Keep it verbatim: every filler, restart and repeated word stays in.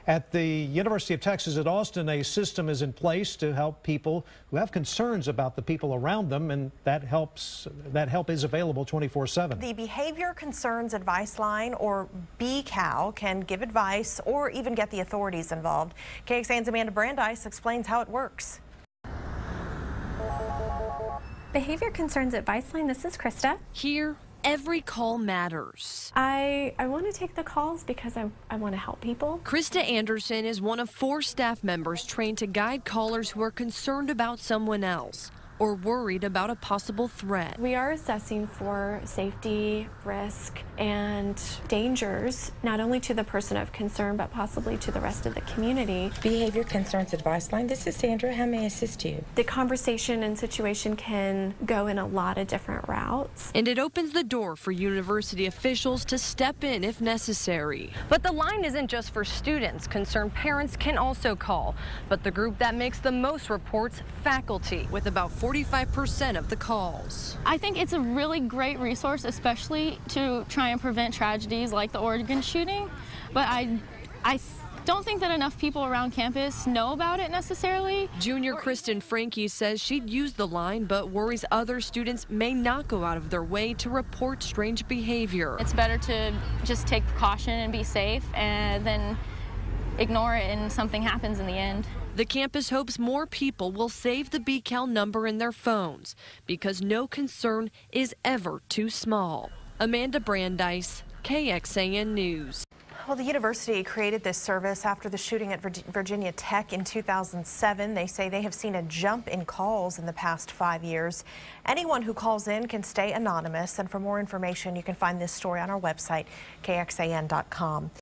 At the University of Texas at Austin, a system is in place to help people who have concerns about the people around them, and that helps. That help is available twenty-four seven. The Behavior Concerns Advice Line, or B C A L, can give advice or even get the authorities involved. K X A N's Amanda Brandeis explains how it works. Behavior Concerns Advice Line, this is Krista. Here, every call matters. I, I want to take the calls because I, I want to help people. Krista Anderson is one of four staff members trained to guide callers who are concerned about someone else or worried about a possible threat. We are assessing for safety, risk, and dangers, not only to the person of concern, but possibly to the rest of the community. Behavior Concerns Advice Line, this is Sandra. How may I assist you? The conversation and situation can go in a lot of different routes. And it opens the door for university officials to step in if necessary. But the line isn't just for students. Concerned parents can also call. But the group that makes the most reports, faculty, with about forty-five percent of the calls. I think it's a really great resource, especially to try and prevent tragedies like the Oregon shooting. But I, I don't think that enough people around campus know about it necessarily. Junior Kristen Frankie says she'd use the line, but worries other students may not go out of their way to report strange behavior. It's better to just take precaution and be safe and then ignore it and something happens in the end. The campus hopes more people will save the B C A L number in their phones because no concern is ever too small. Amanda Brandeis, K X A N News. Well, the university created this service after the shooting at Virginia Tech in two thousand seven. They say they have seen a jump in calls in the past five years. Anyone who calls in can stay anonymous, and for more information, you can find this story on our website, K X A N dot com.